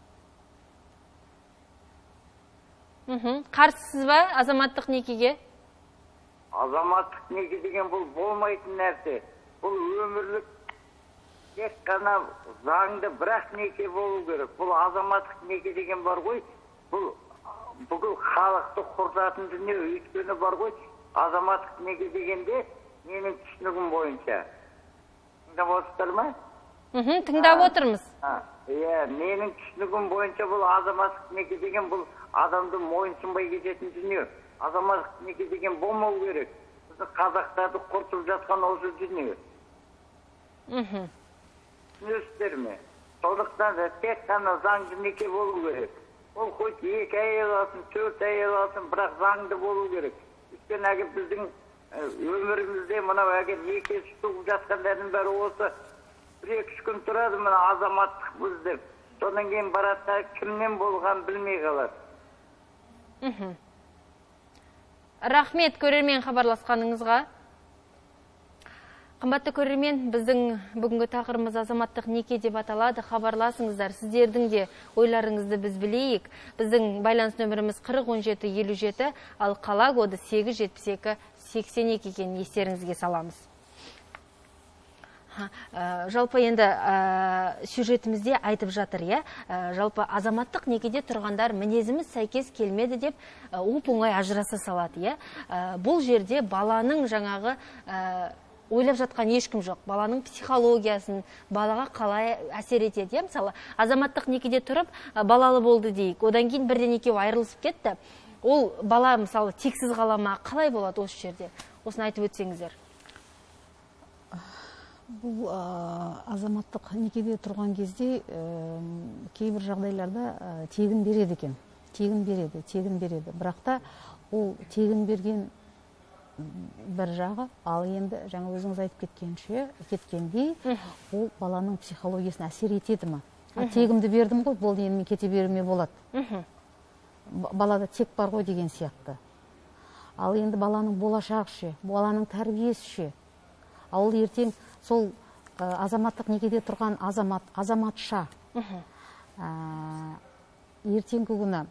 Қарсысыз ба азаматтық некеге? Азаматтық неке деген бұл болмайтын нәрсе. Бұл өмірлік тек қана заңды бірақ неке болу керек. Бұл азаматтық неке деген бар ғой, бұл бүкіл халықты құртатын дүние. Өйткені бар ғой, азаматтық неке дегенде менің түсінігім бойынша. Тыңдап отырсыздар ма? Тыңдап отырмыз. Менің түсінігім бойынша бұл азаматтық неке деген бұл адамды мойынсынбай кететін дүние. Азаматтық неке деген болмау керек. Бізді қазақтарды құртып жатқан осы дүние. Түсінесіздер ме? Сондықтан тек қана заңды неке болу керек. Ол хоть 2 әйел алсын, 4 әйел алсын, бірақ заңды болу керек. Өйткені әгер біздің өмірімізде мынау әгер некесі туып жатқандардың бәрі осы 1-2 күн тұрады мына азаматтық бізде. Содан кейін барады, кімнен болған білмей қалады. Рахмет көрермен хабарласқаныңызға. Қымбатты көрермен, біздің бүгінгі тақырыбымыз азаматтық неке деп аталады. Хабарласыңыздар, сіздердің де ойларыңызды біз білейік. Біздің байланыс нөміріміз 401757, ал қала коды 872-82 екенін естеріңізге саламыз. Жалпы енді сюжетімізде айтып жатыр, жалпы азаматтық некеде тұрғандар мінезіміз сәйкес келмеді деп оп-оңай ажыраса салады. Бұл жерде баланың жаңағы ойлап жатқан ешкім жоқ. Баланың психологиясын, балаға қалай әсер етеді. Мысалы, азаматтық некеде тұрып, балалы болды дейік. Одан кейін бірден екеуі айырылысып кетті. Ол бала, мысалы, тексіз қалама қалай болады осы жерде? Осыны айтып өтсеңіздер. Бұл азаматтық некеде тұрған кезде кейбір жағдайларда тегін береді екен. Тегін береді. Бірақ та ол тегін берген бір жағы, ал енді жаңа өзіңіз айтып кеткендей, ол баланың психологиясына әсер етеді ме? Тегімді бердім ғой, бұл енді мен кете беруме болады. Балада тек бар ғой деген сияқты. Ал енді баланың болашағы ше, баланың тәрбиесі ше. Ал ертең сол азаматтық некеде тұрған азаматша Ертеңгі күні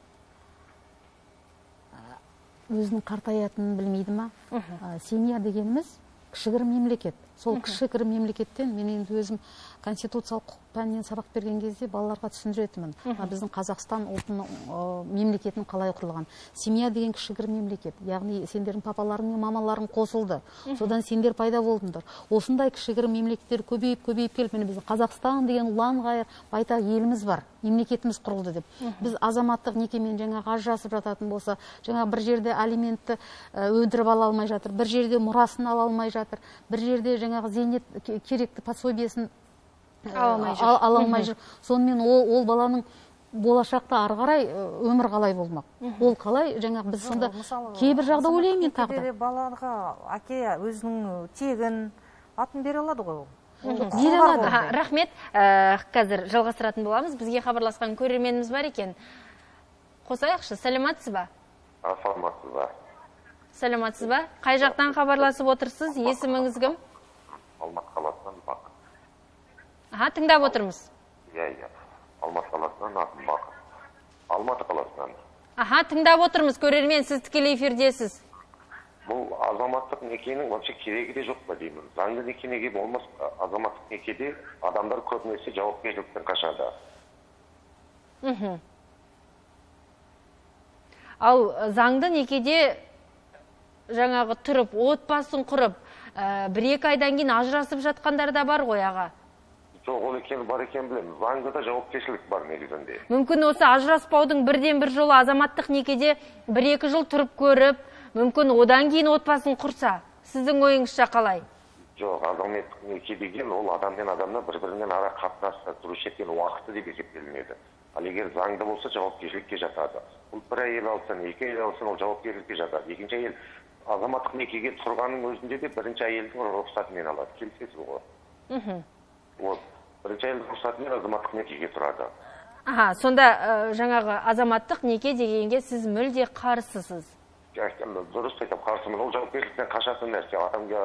өзінің қартаятынын білмейді ма? Семья дегеніміз кішігірім мемлекет. Сол кішігірім мемлекеттен мен енді өзім конституциялық құқық пәнінен сабақ берген кезде балаларға түсіндіретінмін. Біздің Қазақстан ұлтының мемлекетінің қалай құрылған. Семья деген кішігірім мемлекет. Яғни сендердің папаларың мен мамаларың қосылды. Содан сендер пайда болдыңдар. Осындай кішігірім мемлекеттер көбейіп келіп, міне біздің Қазақстан деген ұлан ғайыр байтақ еліміз бар. Мемлекетіміз құрылды деп. Біз азаматтық некемен жаңағы ажырасып жататын болса, жаңағы бір жерде алиментті өндіріп ала алмай жатыр, бір жерде мұрасын ала алмай жатыр, бір жерде жаңағы зейнет керекті пособиесін ала алмай жүр. Сонымен ол баланың болашақта ары қарай өмір қалай болмақ? Ол қалай жаңағы біз сонда кейбір жағда ойлаймын мен тағы да. Балаға әке өзінің тегін атын бере алады ғой. Бере алады. Рахмет. Қазір жалғастыратын боламыз. Бізге хабарласқан көрерменіміз бар екен. Қосайықшы, сәлематсыз ба? Саламатсыз ба? Сәлематсыз ба? Қай жақтан хабарласып отырсыз? Есіміңіз кім? Алматы қаласынан Бақыт. Тыңдап отырмыз. Иә. Алматы қаласынан атым Бақыт. Алматы қаласынан. Тыңдап отырмыз, көрермен, сіз тікелей эфирдесіз. Бұл азаматтық некенің вообще керегі де жоқ па деймін. Заңды некеге болмас, азаматтық некеде адамдар көбінесе жауапкершіліктен қашады. Ал заңды некеде жаңағы тұрып, отбасын құрып, бір-екі айдан кейін ажырасып жатқандар да бар ғой, аға. Жоқ, ол екен бар екен білемін. Заңда жауапкершілік бар негізінде. Мүмкін осы ажыраспаудың бірден бір жолы азаматтық некеде 1-2 жыл тұрып көріп, мүмкін одан кейін отбасын құрса, сіздің ойыңызша қалай? Жоқ, азаматтық неке деген ол адам мен адамна бір-бірінен ара қатынасты тұрушы еткен уақыты деп есептелінеді. Ал егер заңды болса жауапкершілікке жатады. Ол бір әйел алсын, 2 әйел алсын, ол жауапкершілікке жатады. Екінші әйел азаматтық некеге тұрғанның өзінде де бірінші әйелдің рұқсатымен алады. Келісесіз ғой? Ол бірінші әйелдің рұқсатымен азаматтық некеге тұрады. Сонда жаңағы азаматтық неке дегенге сіз мүлде қарсысыз? Дұрыс айтам, қарсымын. Ол жауапкершіліктен қашатын нәрсе.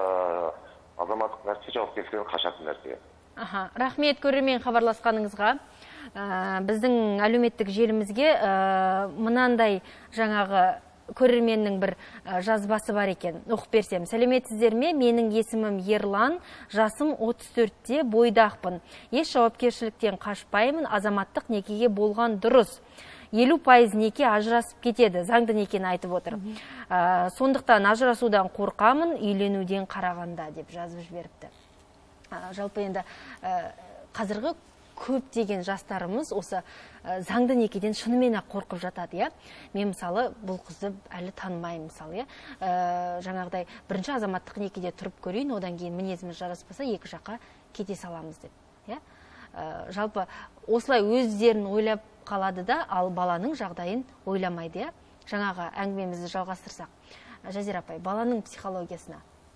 Азаматтық нәрсе жауапкершіліктен қашатын нәрсе. Рахмет көрермен хабарласқаныңызға. Біздің әлеуметтік желімізге мынандай жаңағы көрерменнің бір жазбасы бар екен. Оқып берсем. Сәлеметсіздер ме? Менің есімім Ерлан, жасым 34-те, бойдақпын. Еш жауапкершіліктен қашпаймын, азаматтық некеге болған дұрыс. 50% неке ажырасып кетеді, заңды некені айтып отыр. Сондықтан ажырасудан қорқамын, үйленуден қарағанда деп жазып жіберіпті. Жалпы енді қазіргі көптеген жастарымыз осы заңды некеден шынымен-ақ қорқып жатады. Мен мысалы бұл қызды әлі танымаймын мысалы. Жаңағыдай бірінші азаматтық некеде тұрып көрейін, одан кейін мінезіміз жараспаса екі жаққа кете саламыз деп. Жалпы осылай өздерін ойлап қалады да, ал баланың жағдайын ойламайды. Жаңағы әңгімемізді жалғастырсақ. Жазира апай, баланың психологиясына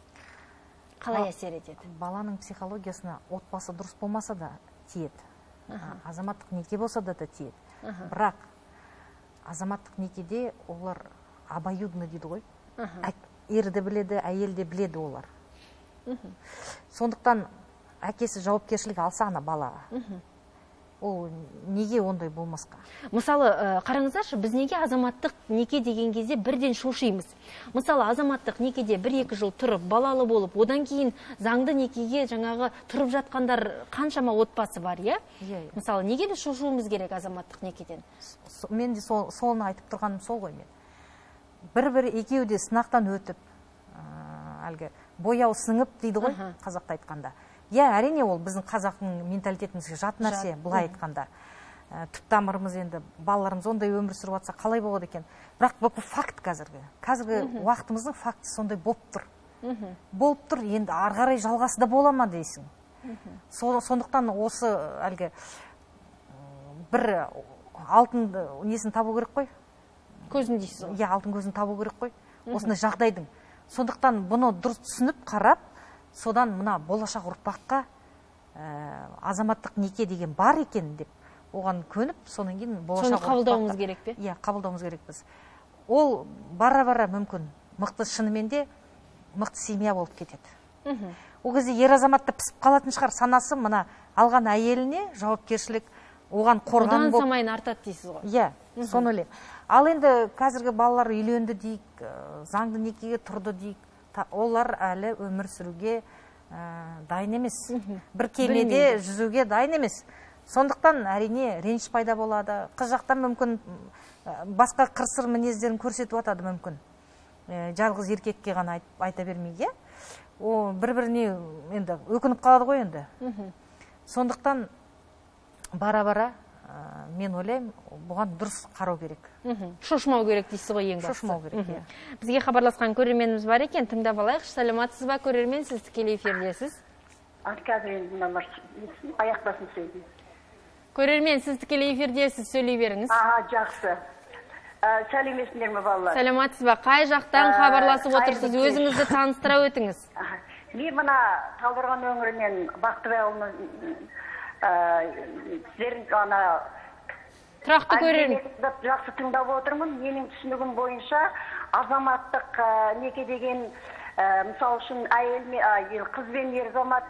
қалай әсер етеді? Баланың психологиясына отбасы дұрыс болмаса да тиеді. Азаматтық неке болса да тиеді. Бірақ азаматтық некеде олар обоюдно дейді ғой. Ерді біледі, әйелді біледі олар. Сондықтан әкесі жауапкершілік алса ана балаға. Ол неге ондай болмасқа? Мысалы, қараңыздаршы, біз неге азаматтық неке деген кезде бірден шошимыз? Мысалы, азаматтық некеде 1-2 жыл тұрып, балалы болып, одан кейін заңды некеге жаңағы тұрып жатқандар қаншама отбасы бар, иә? Мысалы, неге де шошуымыз керек азаматтық некеден? Мен де соны айтып тұрғаным сол ғой мен. Бір-бір екеуі де сынақтан өтіп, бояу сіңіп дейді ғой, қазақта айтқанда. Әрине ол біздің қазақтың менталитетімізге жат нәрсе, бұлай айтқанда. Түп тамырымыз енді балаларымыз ондай өмір сүріп жатса қалай болады екен. Бірақ бұл факт қазіргі. Қазіргі уақытымыздың факті сондай болып тұр. Болып тұр, енді ары қарай жалғасы да бола ма дейсің. Сондықтан осы әлгі бір алтын несін табу керек қой. Көзін дейсіз. Алтын көзін табу керек қой. Осындай жағдайдың. Сондықтан бұны дұрыс түсініп қарап, содан мына болашақ ұрпаққа азаматтық неке деген бар екен деп оған көніп, сонан кейін болашақ ұрпаққа қабылдауымыз керек пе? Қабылдауымыз керекпіз. Ол бара-бара мүмкін мықты шынымен де мықты семья болып кетеді. ол кезде ер азаматта пісіп қалатын шығар, санасы мына алған әйеліне жауапкершілік, оған қорған одан самайын артады дейсіз ғой. Иә, соны ойлаймын. Ал енді қазіргі балалар үйленді дейік, заңды некеге тұрды дейік, олар әлі өмір сүруге дайын емес. Бір кемеде жүзуге дайын емес. Сондықтан әрине реніш пайда болады. Қыз жақтан мүмкін басқа қырсыр мінездерін көрсетіп атады мүмкін. Жалғыз еркекке ғана айта бермейге. О, бір-біріне енді өкініп қалады ғой енді. Сондықтан бара-бара мен ойлаймын, бұған дұрыс қарау керек. Шошмау керек дейсіз ғой ең бастысы. Шошмау керек. Бізге хабарласқан көрерменіміз бар екен, тыңдап алайық. Саламатсыз ба, көрермен, сіз тікелей эфирдесіз. Қазір енді номер аяқтасын сөйлеймін. Көрермен, сіз тікелей эфирдесіз, сөйлей беріңіз. Жақсы. Сәлеметсіздер ме, балалар? Саламатсыз ба, қай жақтан хабарласып отырсыз, өзіңізді таныстыра өтіңіз. Мен мына Талдықорған өңірінен Бақтыбай ауылының сіздердің ана тұрақты көрермен. Жақсы тыңдап отырмын. Менің түсінігім бойынша азаматтық неке деген мысал үшін қыз бен ер азамат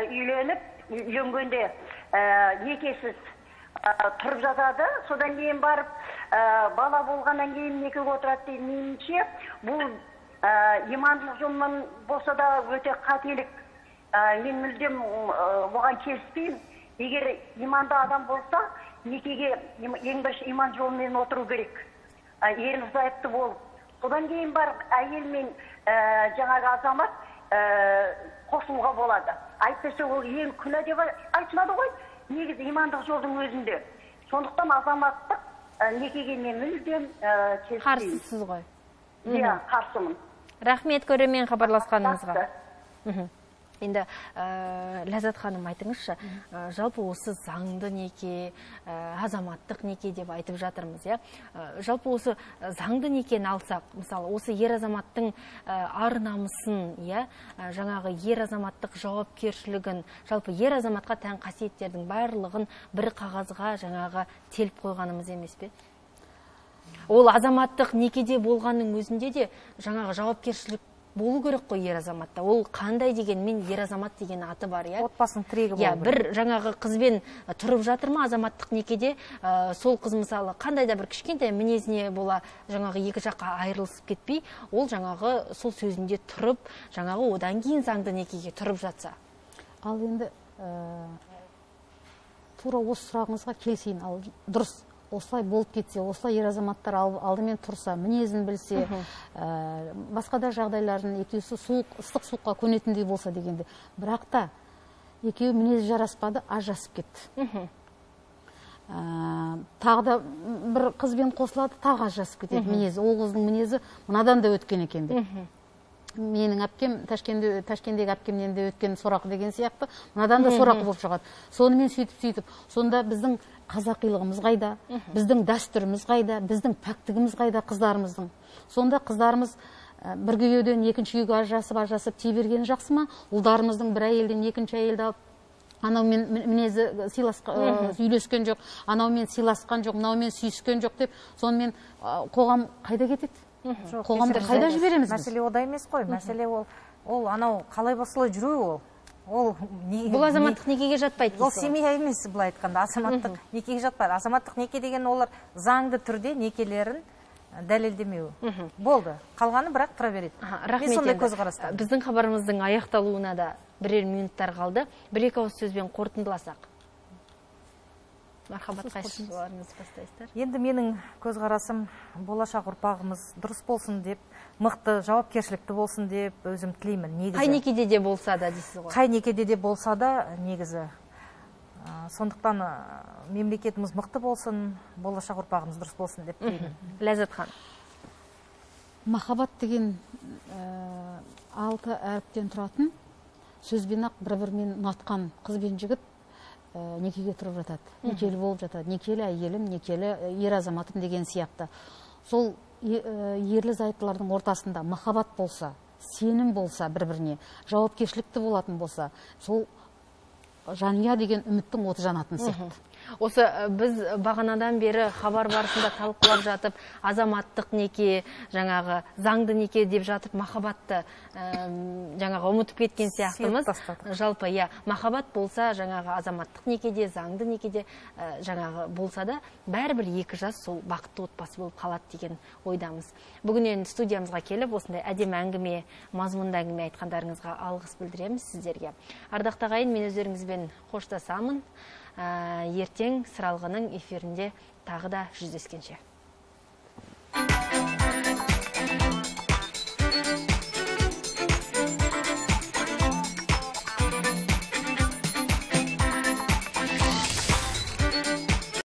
үйленгенде некесіз тұрып жатады. Содан кейін барып бала болғаннан кейін некеге отырады дейді. Меніңше бұл имандылық жолмен болса да өте қателік. Мен мүлдем оған келіспеймін. Егер иманды адам болса, некеге ең бірінші иман жолымен отыру керек. Ерлі зайыпты болып. Содан кейін бар әйел мен жаңағы азамат қосылуға болады. Әйтпесе ол ең күнә деп айтылады ғой. Негізі имандық жолдың өзінде. Сондықтан азаматтық некеге мен мүлдем келіспеймін. Қарсысыз ғой. Иә, қарсымын. Рахмет көрермен хабарласқаныңызға. Енді Ләззат ханым айтыңызшы, жалпы осы заңды неке, азаматтық неке деп айтып жатырмыз, иә? Жалпы осы заңды некені алсақ, мысалы, осы ер азаматтың ар намысын, иә, жаңағы ер азаматтық жауапкершілігін, жалпы ер азаматқа тән қасиеттердің барлығын бір қағазға жаңағы теліп қойғанымыз емес пе? Ол азаматтық некеде болғанның өзінде де жаңағы жауапкершілік болу керек қой ер азаматта. Ол қандай деген, мен ер азамат деген аты бар, иә? Отбасының тірегі болу керек. Бір жаңағы қызбен тұрып жатыр ма азаматтық некеде, сол қыз мысалы қандай да бір кішкентай мінезіне бола жаңағы екі жаққа айырылысып кетпей, ол жаңағы сол сөзінде тұрып, жаңағы одан кейін заңды некеге тұрып жатса. Ал енді тура осы сұрағыңызға келсейін, ал дұрыс. Осылай болып кетсе, осылай ер азаматтар алдымен тұрса, мінезін білсе, басқа да жағдайларын екеуісі ыстық суыққа көнетіндей болса дегенде. Бірақ та екеуі мінезі жараспады, ажырасып кетті. Тағы да бір қызбен қосылады, тағы ажырасып кетеді мінезі. Ол қыздың мінезі мынадан да өткен екен бе. Менің әпкем, Ташкендегі әпкемнен де өткен сорақ деген сияқты, мынадан да сорақы болып шығады. Сонымен сөйтіп, сонда біздің қазақилығымыз қайда, біздің дәстүріміз қайда, біздің пәктігіміз қайда қыздарымыздың. Сонда қыздарымыз бір күйеуден екінші күйеуге ажырасып тие бергені жақсы ма? Ұлдарымыздың бір әйелден екінші әйелді алып, анаумен мінезі үйлескен жоқ, анаумен сыйласқан жоқ, мынаумен сүйіскен жоқ деп, сонымен қоғам қайда кетеді? Қоғамды қайда жібереміз біз? Мәселе ода емес қой, мәселе ол анау қалай басылай жүру ол. Бұл азаматтық некеге жатпайды. Ол семья емес, былай айтқанда, азаматтық некеге жатпайды. Азаматтық неке деген олар заңды түрде некелерін дәлелдемеу. Болды. Қалғаны бірақ тұра береді. Мен сондай көзқарастамын. Біздің хабарымыздың аяқталуына да бірер минуттар қалды. Бір-екі ауыз сөзбен қорытындыласақ. Мархабат, қайсыларыңыз бастайсыздар? Енді менің көзқарасым болашақ ұрпағымыз дұрыс болсын деп, мықты, жауапкершілікті болсын деп өзім тілеймін, негізі. Қай некеде де болса да дейсіз ғой? Қай некеде де болса да негізі. Сондықтан мемлекетіміз мықты болсын, болашақ ұрпағымыз дұрыс болсын деп тілеймін. Ләззат ханым. Махаббат деген 6 әріптен тұратын, сөзбен-ақ бір-бірімен ұнатқан қыз бен жігіт некеге тұрып жатады, некелі болып жатады, некелі әйелім, некелі ер азаматым деген сияқты. Сол ерлі зайыптылардың ортасында махаббат болса, сенім болса бір-біріне, жауапкершілікті болатын болса, сол жанұя деген үміттің оты жанатын сияқты. Осы біз бағанадан бері хабар барысында талқылап жатып, азаматтық неке, жаңағы заңды неке деп жатып, махаббатты жаңағы ұмытып кеткен сияқтымыз. Жалпы, махаббат болса, жаңағы азаматтық некеде, заңды некеде жаңағы болса да, бәрібір екі жас сол бақытты отбасы болып қалады деген ойдамыз. Бүгінен студиямызға келіп, осындай әдемі әңгіме, мазмұнды әңгіме айтқандарыңызға алғыс білдіреміз сіздерге. Ардақты ағайын, мен өздеріңізбен қоштасамын. Ертең Сыралғының эфирінде тағы да жүздескенше.